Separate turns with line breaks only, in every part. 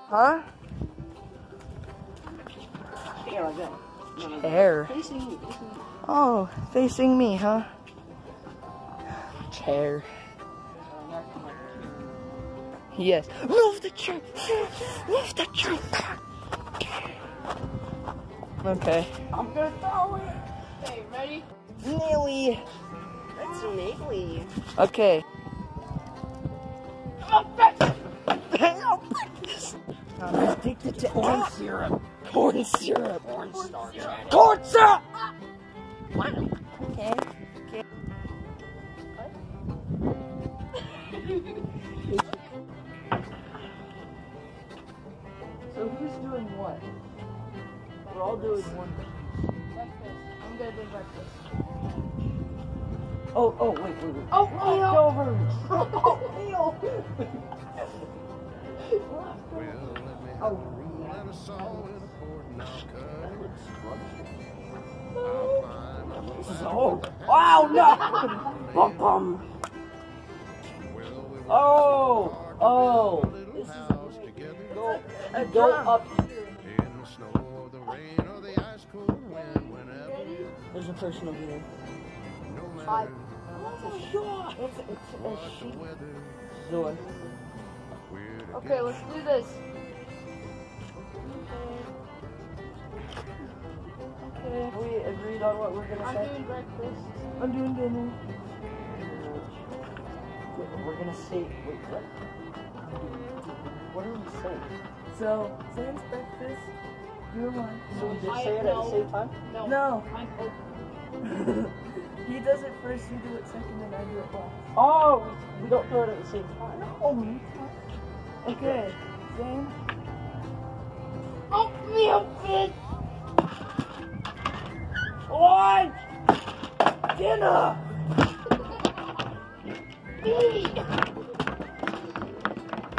Huh?
Yeah, like that. No.
Chair.
Facing you.
Oh, facing me, huh? Chair. Yes. Move the chair. Move the chair. Okay.
I'm gonna throw it. Okay, ready?
Nearly.
That's neatly.
Okay. I'm addicted to corn syrup. Corn syrup.
Corn starch.
Corn syrup! Okay. So who's doing what? We're all doing one thing.
Breakfast. I'm gonna do breakfast.
Oh, wait.
Oh,
Leftovers!
Neil!
Oh, wow, no! Bum bum. Oh. This is go up here. There's a person over there.
Hi.
It's a sheep. Door.
Okay, let's do this.
Okay, we agreed on what we're gonna
I'm
say.
doing breakfast.
I'm doing dinner. We're gonna say, wait, what? What are we saying? So, Sam's breakfast, you're mine. So we just say it at the same time? No.
I'm open.
He does it first, you do it second, and I do it last.
Oh, we don't throw it at the same time.
No. Okay, Sam.
Oh, me a bit.
Lunch! Dinner!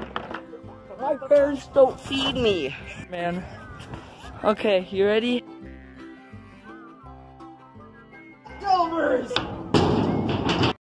My parents don't feed me. Man. Okay, you ready?